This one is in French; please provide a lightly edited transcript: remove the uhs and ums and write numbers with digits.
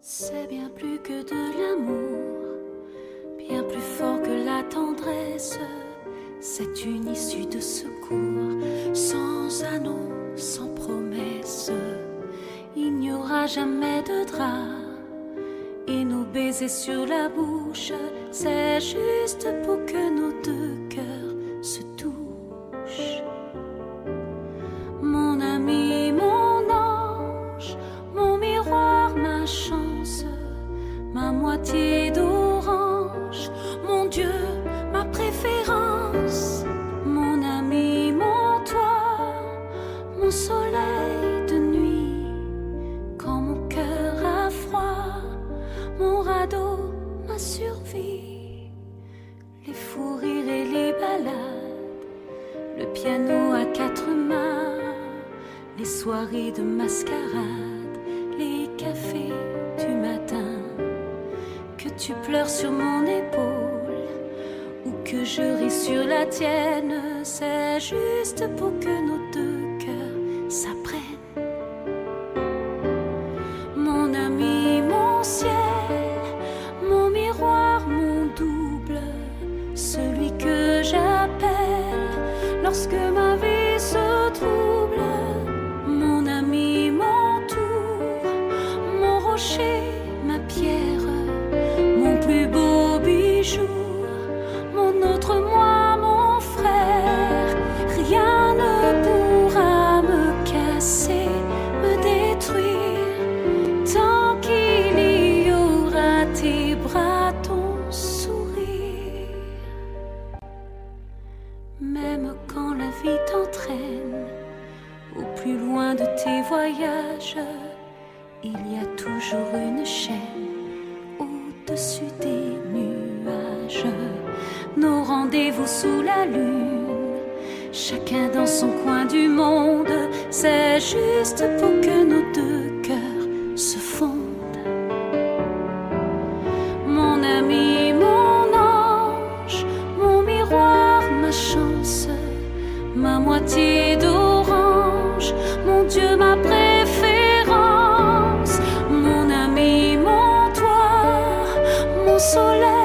C'est bien plus que de l'amour, bien plus fort que la tendresse. C'est une issue de secours, sans anneau, sans promesse. Il n'y aura jamais de drap, et nos baisers sur la bouche, c'est juste pour que nos deux cœurs se touchent. Mon ami, mon ange, mon miroir, ma chance, ma moitié d'orange, mon Dieu, ma préférence, mon ami, mon toit, mon soleil de nuit, quand mon cœur a froid, mon radeau, ma survie, les fous rires et les balades, le piano à quatre mains, les soirées de mascarade, les cafés du matin. Que tu pleures sur mon épaule ou que je ris sur la tienne, c'est juste pour que nos deux cœurs s'apprennent. Mon ami, mon ciel, mon miroir, mon double, celui que j'appelle lorsque ma vie se trouble. Mon ami, mon tour, mon rocher, ma pierre, mon plus beau bijou, mon autre moi, mon frère. Rien ne pourra me casser, me détruire, tant qu'il y aura tes bras, ton sourire. Même quand la vie t'entraîne au plus loin de tes voyages, il y a toujours une chaîne au-dessus des nuages. Nos rendez-vous sous la lune, chacun dans son coin du monde, c'est juste pour que nos deux cœurs se fondent. Mon ami, mon ange, mon miroir, ma chance, ma moitié d'orange, mon Dieu, ma préférence, mon ami, mon toit, mon soleil